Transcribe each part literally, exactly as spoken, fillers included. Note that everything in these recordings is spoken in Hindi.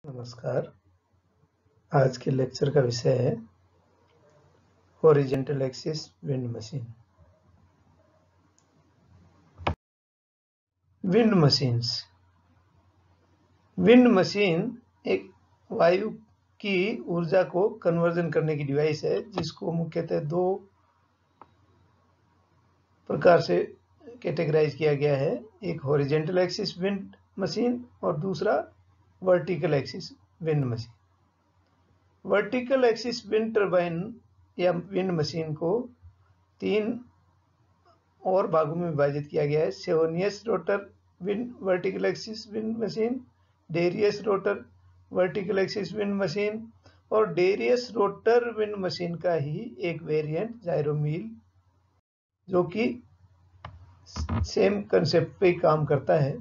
नमस्कार। आज के लेक्चर का विषय है horizontal axis wind machine. Wind machines wind machine एक वायु की ऊर्जा को कन्वर्जन करने की डिवाइस है जिसको मुख्यतः दो प्रकार से कैटेगराइज किया गया है। एक हॉरिजॉन्टल एक्सिस विंड मशीन और दूसरा vertical axis wind machine. Vertical axis wind turbine या विंड मशीन को तीन और भागों में विभाजित किया गया है। Savonius rotor wind vertical axis wind machine, Darrieus rotor vertical axis wind machine और डेरियस रोटर विंड मशीन का ही एक वेरिएंट जायरोमील, जो कि सेम कंसेप्ट पे काम करता है।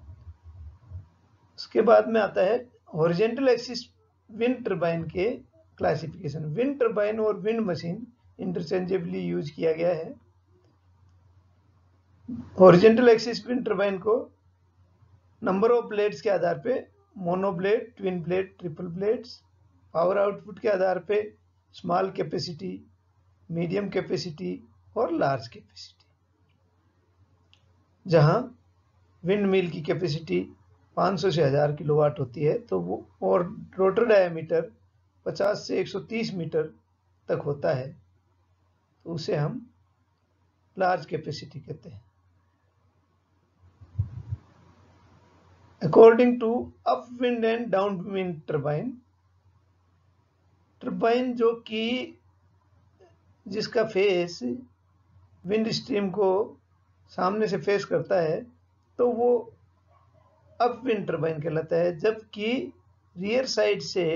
उसके बाद में आता है हॉरिजॉन्टल एक्सिस विंड टर्बाइन के क्लासिफिकेशन। विंड टर्बाइन और विंड मशीन इंटरचेंजेबली यूज किया गया है। हॉरिजॉन्टल एक्सिस विंड टर्बाइन को नंबर ऑफ ब्लेड्स के आधार पे mono blade, twin blade, triple blades, power output के आधार पे स्मॉल कैपेसिटी, मीडियम कैपेसिटी और लार्ज कैपेसिटी। जहां विंड मिल की कैपेसिटी पाँच सौ से एक हज़ार किलोवाट होती है तो वो और रोटर डायमीटर पचास से एक सौ तीस मीटर तक होता है, तो उसे हम लार्ज कैपेसिटी कहते हैं। According to upwind and downwind turbine, turbine जो कि जिसका फेस विंड स्ट्रीम को सामने से फेस करता है तो वो अप विंड टर्बाइन कहलाता है, जबकि रियर साइड से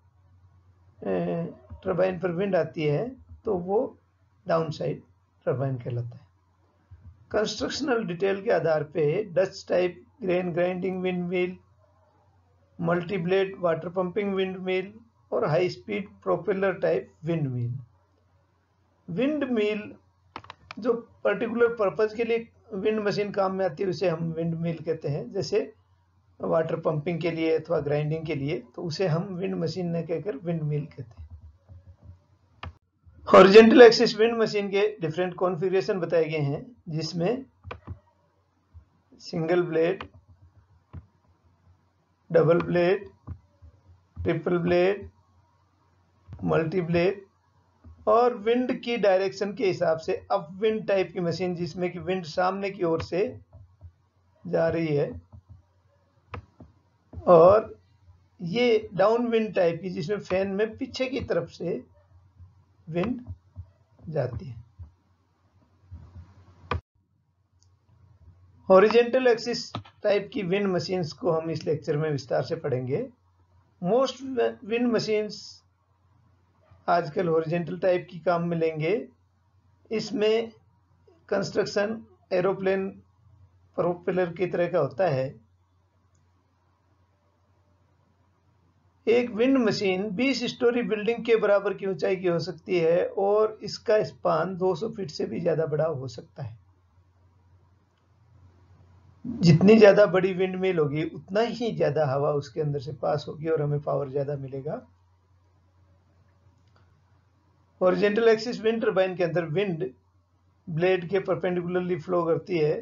टर्बाइन पर विंड आती है तो वो डाउन साइड टर्बाइन कहलाता है। कंस्ट्रक्शनल डिटेल के आधार पे Dutch type grain grinding windmill, multi blade water pumping windmill और high speed propeller type windmill. Windmill जो पर्टिकुलर पर्पज के लिए विंड मशीन काम में आती है उसे हम विंड मिल कहते हैं। जैसे वाटर पंपिंग के लिए अथवा ग्राइंडिंग के लिए, तो उसे हम विंड मशीन न कहकर विंड मिल कहते हैं। हॉरिजॉन्टल एक्सिस विंड मशीन के डिफरेंट कॉन्फ़िगरेशन बताए गए हैं, जिसमें single blade, double blade, triple blade, multi blade और विंड की डायरेक्शन के हिसाब से अप विंड टाइप की मशीन जिसमें कि विंड सामने की ओर से जा रही है, और ये डाउन विंड टाइप की जिसमें फैन में पीछे की तरफ से विंड जाती है। हॉरिजॉन्टल एक्सिस टाइप की विंड मशीन्स को हम इस लेक्चर में विस्तार से पढ़ेंगे। मोस्ट विंड मशीन्स आजकल हॉरिजॉन्टल टाइप की काम मिलेंगे। इसमें कंस्ट्रक्शन एरोप्लेन प्रोपेलर की तरह का होता है। एक विंड मशीन बीस स्टोरी बिल्डिंग के बराबर की ऊंचाई की हो सकती है और इसका स्पान दो सौ फीट से भी ज्यादा बड़ा हो सकता है। जितनी ज्यादा बड़ी विंड मिल होगी उतना ही ज्यादा हवा उसके अंदर से पास होगी और हमें पावर ज्यादा मिलेगा। हॉरिजॉन्टल एक्सिस विंड टर्बाइन के अंदर विंड ब्लेड के परपेंडिकुलरली फ्लो करती है।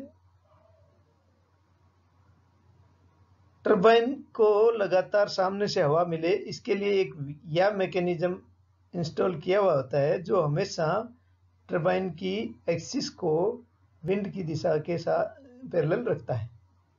टर्बाइन को लगातार सामने से हवा मिले, इसके लिए एक या मैकेनिज्म इंस्टॉल किया हुआ होता है जो हमेशा टर्बाइन की एक्सिस को विंड की दिशा के साथ पैरेलल रखता है।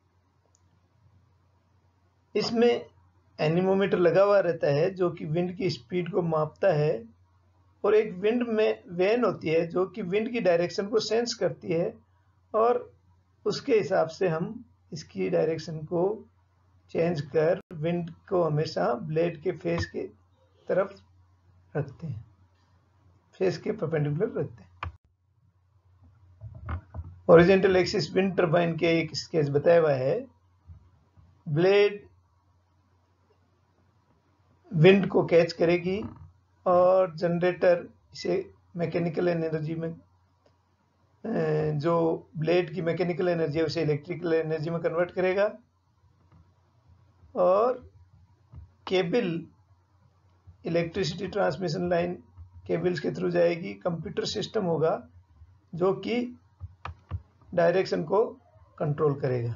इसमें एनीमोमीटर लगा हुआ रहता है जो कि विंड की स्पीड को मापता है, और एक विंड में वैन होती है जो कि विंड की डायरेक्शन को सेंस करती है और उसके हिसाब से हम इसकी डायरेक्शन को चेंज कर विंड को हमेशा ब्लेड के फेस के तरफ रखते हैं, फेस के परपेंडिकुलर रखते हैं। हॉरिजॉन्टल एक्सिस विंड टर्बाइन के एक स्केच बताया हुआ है। ब्लेड विंड को कैच करेगी और जनरेटर इसे मैकेनिकल एनर्जी में, जो ब्लेड की मैकेनिकल एनर्जी है उसे इलेक्ट्रिकल एनर्जी में कन्वर्ट करेगा, और cable electricity transmission line cables के थ्रू जाएगी। कंप्यूटर सिस्टम होगा जो कि डायरेक्शन को कंट्रोल करेगा।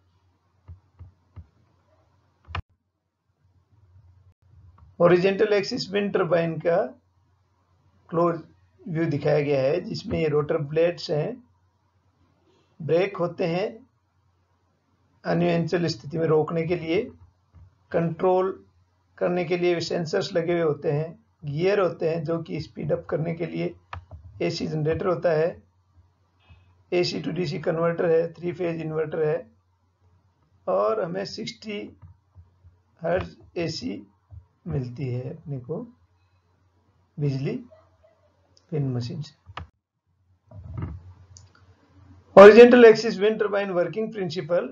हॉरिजॉन्टल एक्सिस विंड टरबाइन का क्लोज व्यू दिखाया गया है, जिसमें ये रोटर ब्लेड्स हैं, ब्रेक होते हैं अनियंत्रित स्थिति में रोकने के लिए, कंट्रोल करने के लिए सेंसर्स लगे हुए होते हैं, गियर होते हैं जो कि स्पीड अप करने के लिए, एसी जनरेटर होता है, एसी टू डीसी कन्वर्टर है, थ्री फेज इन्वर्टर है, और हमें साठ हर्ट्ज एसी मिलती है अपने को बिजली विंड मशीन से। Horizontal axis wind turbine working principle.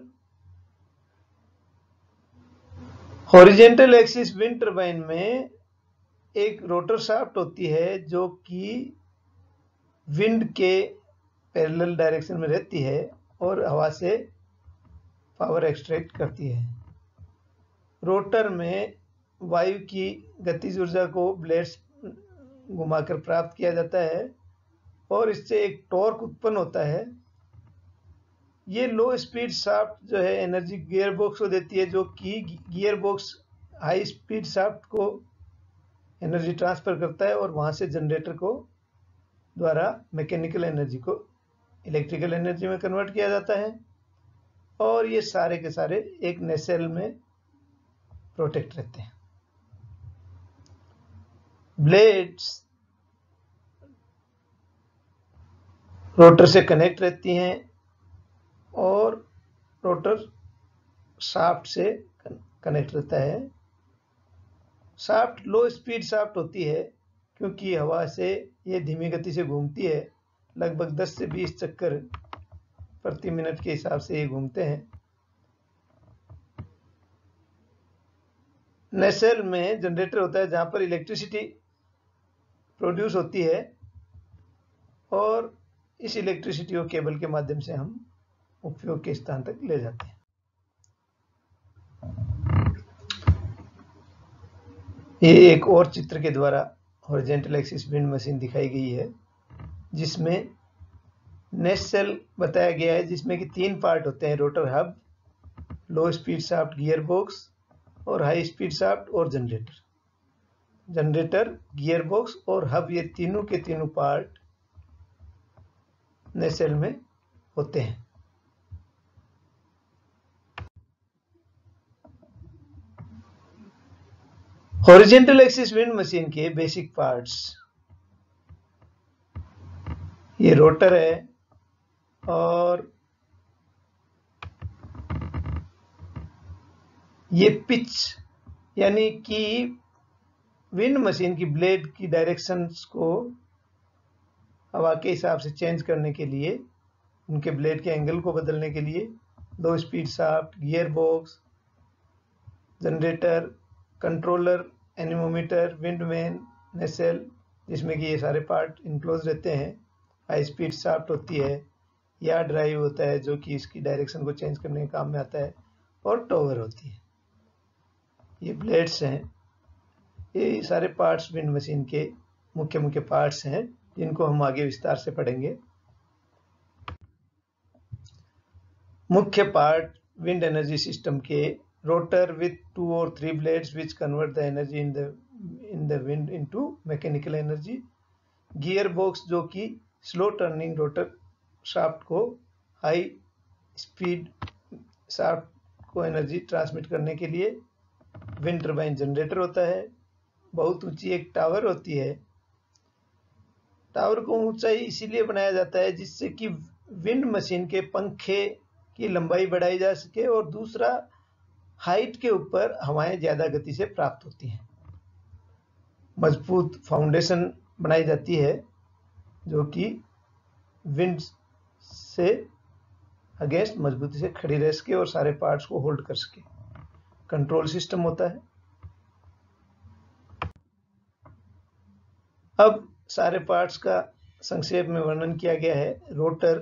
Horizontal axis wind turbine में एक रोटर शाफ्ट होती है जो कि विंड के पैरेलल डायरेक्शन में रहती है और हवा से पावर एक्सट्रैक्ट करती है। रोटर में वायु की गतिज ऊर्जा को ब्लेड्स घुमाकर प्राप्त किया जाता है और इससे एक टॉर्क उत्पन्न होता है। ये लो स्पीड शाफ्ट जो है एनर्जी गियर बॉक्स को देती है, जो कि gearbox high speed shaft को एनर्जी ट्रांसफर करता है और वहां से जनरेटर को द्वारा मैकेनिकल एनर्जी को इलेक्ट्रिकल एनर्जी में कन्वर्ट किया जाता है। और ये सारे के सारे एक नेसेल में प्रोटेक्ट रहते हैं। ब्लेड्स रोटर से कनेक्ट रहती हैं और रोटर शाफ्ट से कनेक्ट रहता है। शाफ्ट लो स्पीड शाफ्ट होती है क्योंकि हवा से ये धीमी गति से घूमती है, लगभग दस से बीस चक्कर प्रति मिनट के हिसाब से ये घूमते हैं। नेसेल में जनरेटर होता है जहां पर इलेक्ट्रिसिटी प्रोड्यूस होती है और इस इलेक्ट्रिसिटी को केबल के माध्यम से हम उपयोग के स्थान तक ले जाते हैं। ये एक और चित्र के द्वारा हॉरिजॉन्टल एक्सिस विंड मशीन दिखाई गई है, जिसमें नेसेल बताया गया है, जिसमें कि तीन पार्ट होते हैं: rotor hub, low speed shaft gearbox और हाई स्पीड शाफ्ट और जनरेटर। जनरेटर, गियर बॉक्स और हब, ये तीनों के तीनों पार्ट नेसेल में होते हैं। हॉरिजॉन्टल एक्सिस विंड मशीन के बेसिक पार्ट्स, ये रोटर है और ये पिच, यानी कि विंड मशीन की ब्लेड की डायरेक्शंस को हवा के हिसाब से चेंज करने के लिए, उनके ब्लेड के एंगल को बदलने के लिए low speed shaft, gearbox, generator, controller, anemometer, wind vane, nacelle, जिसमें कि ये सारे पार्ट इनक्लोज रहते हैं। हाई स्पीड शाफ्ट होती है, या ड्राइव होता है जो कि इसकी डायरेक्शन को चेंज करने के काम में आता है, और टॉवर होती है। ये ब्लेड्स हैं। ये सारे पार्ट्स विंड मशीन के मुख्य मुख्य पार्ट्स हैं जिनको हम आगे विस्तार से पढ़ेंगे। मुख्य पार्ट विंड एनर्जी सिस्टम के: rotor with two or three blades which convert the energy in the in the wind into mechanical energy, gearbox जो कि स्लो टर्निंग रोटर शाफ्ट को हाई स्पीड शाफ्ट को एनर्जी ट्रांसमिट करने के लिए, विंड टरबाइन जनरेटर होता है, बहुत ऊंची एक टावर होती है। टावर को ऊंचाई इसीलिए बनाया जाता है जिससे कि विंड मशीन के पंखे की लंबाई बढ़ाई जा सके, और दूसरा हाइट के ऊपर हवाएं ज्यादा गति से प्राप्त होती हैं। मजबूत फाउंडेशन बनाई जाती है जो कि विंड से अगेंस्ट मजबूती से खड़ी रह सके और सारे पार्ट्स को होल्ड कर सके। कंट्रोल सिस्टम होता है। अब सारे पार्ट्स का संक्षेप में वर्णन किया गया है। रोटर,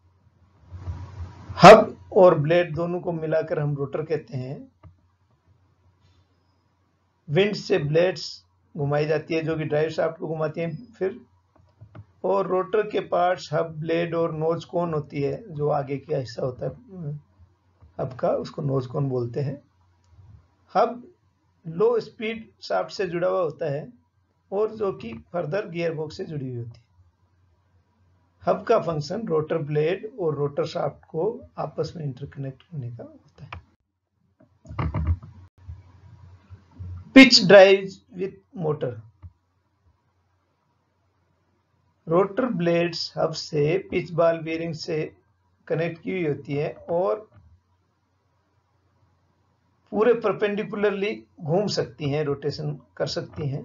हब और ब्लेड दोनों को मिलाकर हम रोटर कहते हैं। विंड से ब्लेड्स घुमाई जाती है जो कि ड्राइव शाफ्ट को घुमाती हैं फिर, और रोटर के पार्ट्स हब, ब्लेड और नोज कोन होती है जो आगे का हिस्सा होता है हब का, उसको नोज कोन बोलते हैं। हब लो स्पीड शाफ्ट से जुड़ा हुआ होता है और जो कि फर्दर गियर बॉक्स से जुड़ी हुई होती है। हब का फंक्शन रोटर ब्लेड और रोटर शाफ्ट को आपस में इंटरकनेक्ट करने का होता है। Pitch drive with motor. Rotor blades hub से पिच बॉल बेयरिंग से कनेक्ट की हुई होती है और पूरे परपेंडिकुलरली घूम सकती हैं, रोटेशन कर सकती हैं।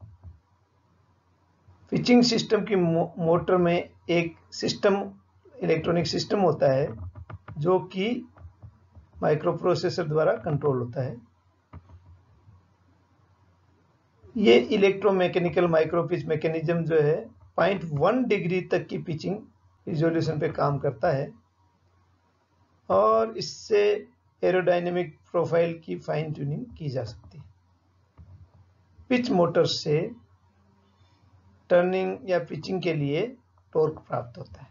पिचिंग सिस्टम की मो, मोटर में एक सिस्टम इलेक्ट्रॉनिक सिस्टम होता है जो कि माइक्रो प्रोसेसर द्वारा कंट्रोल होता है। ये इलेक्ट्रोमैकेनिकल माइक्रो पिच मैकेनिज्म जो है पॉइंट वन डिग्री तक की पिचिंग रिजोल्यूशन पे काम करता है और इससे एरोडायनेमिक प्रोफाइल की फाइन ट्यूनिंग की जा सकती है। पिच मोटर से टर्निंग या पिचिंग के लिए टॉर्क प्राप्त होता है।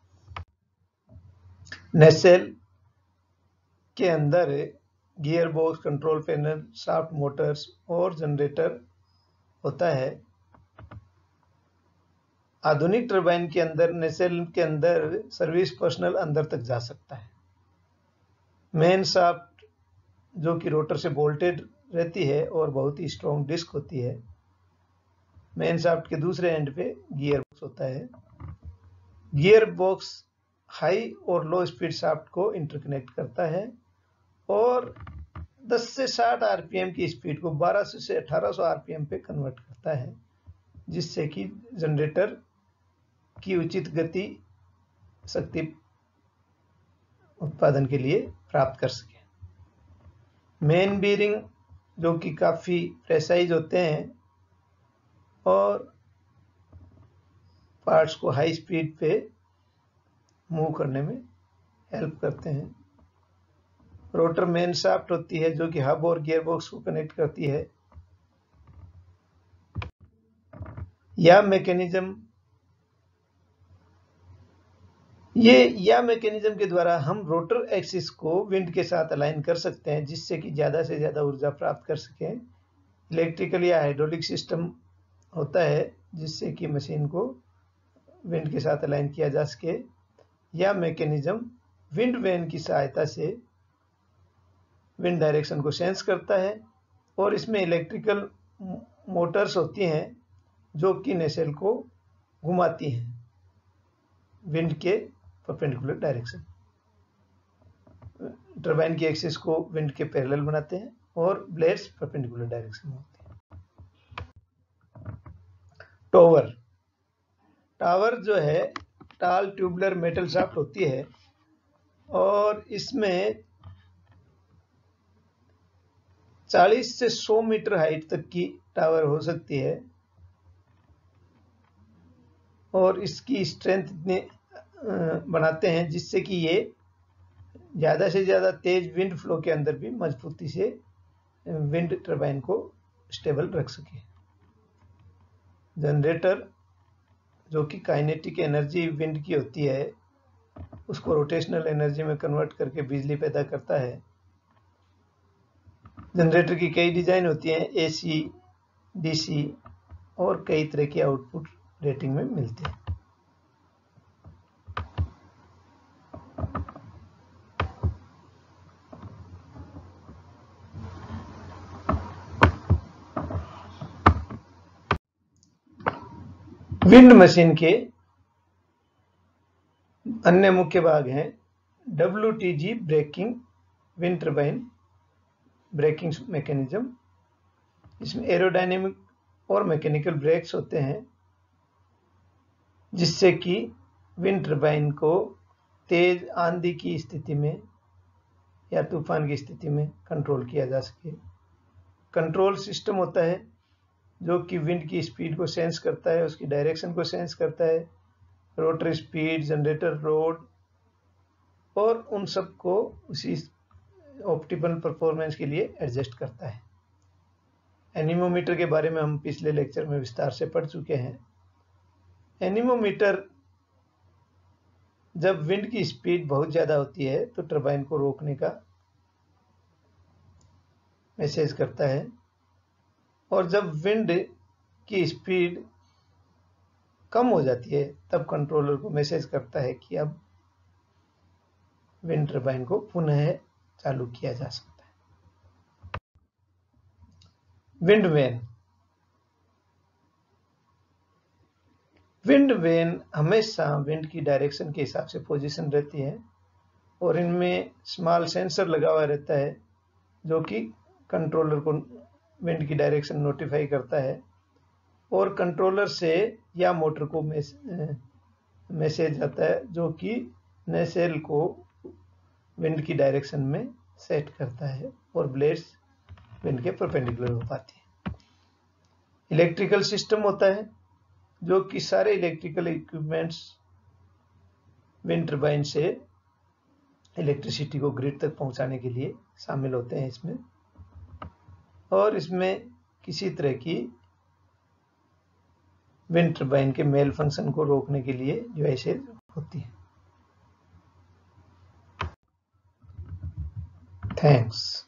नेसेल के अंदर gearbox, control panel, shaft motors और जनरेटर होता है। आधुनिक टरबाइन के अंदर नेसेल के अंदर सर्विस पर्सनल अंदर तक जा सकता है। मेन शाफ्ट जो कि रोटर से बोल्टेड रहती है और बहुत ही स्ट्रॉन्ग डिस्क होती है। मेन शाफ्ट के दूसरे एंड पे गियर बॉक्स होता है। गियर बॉक्स हाई और लो स्पीड शाफ्ट को इंटरकनेक्ट करता है और दस से साठ आरपीएम की स्पीड को बारह सौ से अठारह सौ आरपीएम पे कन्वर्ट करता है, जिससे कि जनरेटर की उचित गति शक्ति उत्पादन के लिए प्राप्त कर सके। मेन बीरिंग जो कि काफी प्रेसाइज होते हैं और पार्ट्स को हाई स्पीड पे मूव करने में हेल्प करते हैं। रोटर मेन शाफ्ट होती है जो कि हब और गियर बॉक्स को कनेक्ट करती है। या मैकेनिज्म ये या मैकेनिज्म के द्वारा हम रोटर एक्सिस को विंड के साथ अलाइन कर सकते हैं, जिससे कि ज़्यादा से ज़्यादा ऊर्जा प्राप्त कर सकें। इलेक्ट्रिकल या हाइड्रोलिक सिस्टम होता है जिससे कि मशीन को विंड के साथ अलाइन किया जा सके। या मैकेनिज्म विंड वैन की सहायता से विंड डायरेक्शन को सेंस करता है और इसमें इलेक्ट्रिकल मोटर्स होती हैं जो कि नेसेल को घुमाती हैं विंड के परपेंडिकुलर डायरेक्शन। टरबाइन की एक्सिस को विंड के पैरेलल बनाते हैं और ब्लेड्स परपेंडिकुलर डायरेक्शन में होते हैं। टॉवर टावर जो है टाल ट्यूबुलर मेटल शाफ्ट होती है और इसमें चालीस से सौ मीटर हाइट तक की टावर हो सकती है और इसकी स्ट्रेंथ इतने बनाते हैं जिससे कि ये ज़्यादा से ज़्यादा तेज विंड फ्लो के अंदर भी मजबूती से विंड टरबाइन को स्टेबल रख सके। जनरेटर जो कि काइनेटिक एनर्जी विंड की होती है उसको रोटेशनल एनर्जी में कन्वर्ट करके बिजली पैदा करता है। जनरेटर की कई डिज़ाइन होती हैं, एसी, डीसी और कई तरह की आउटपुट रेटिंग में मिलते हैं। विंड मशीन के अन्य मुख्य भाग हैं W T G braking, wind turbine braking mechanism. इसमें एरोडायनेमिक और मैकेनिकल ब्रेक्स होते हैं जिससे कि विंड टरबाइन को तेज आंधी की स्थिति में या तूफान की स्थिति में कंट्रोल किया जा सके। कंट्रोल सिस्टम होता है जो कि विंड की स्पीड को सेंस करता है, उसकी डायरेक्शन को सेंस करता है, रोटर स्पीड, जनरेटर रोड और उन सब को उसी ऑप्टिमल परफॉर्मेंस के लिए एडजस्ट करता है। एनीमोमीटर के बारे में हम पिछले लेक्चर में विस्तार से पढ़ चुके हैं। एनीमोमीटर जब विंड की स्पीड बहुत ज़्यादा होती है तो टरबाइन को रोकने का मैसेज करता है, और जब विंड की स्पीड कम हो जाती है तब कंट्रोलर को मैसेज करता है कि अब विंड टरबाइन को पुनः चालू किया जा सकता है। Wind vane. विंड वेन हमेशा विंड की डायरेक्शन के हिसाब से पोजीशन रहती है, और इनमें स्मॉल सेंसर लगा हुआ रहता है जो कि कंट्रोलर को विंड की डायरेक्शन नोटिफाई करता है, और कंट्रोलर से या मोटर को मैसेज आता है जो कि नसेल को विंड की डायरेक्शन में सेट करता है और ब्लेड्स विंड के परपेंडिकुलर हो पाती है। इलेक्ट्रिकल सिस्टम होता है जो कि सारे इलेक्ट्रिकल इक्विपमेंट्स विंड टरबाइन से इलेक्ट्रिसिटी को ग्रिड तक पहुंचाने के लिए शामिल होते हैं इसमें, और इसमें किसी तरह की विंड टरबाइन के मेल फंक्शन को रोकने के लिए डिवाइसेज होती है। थैंक्स।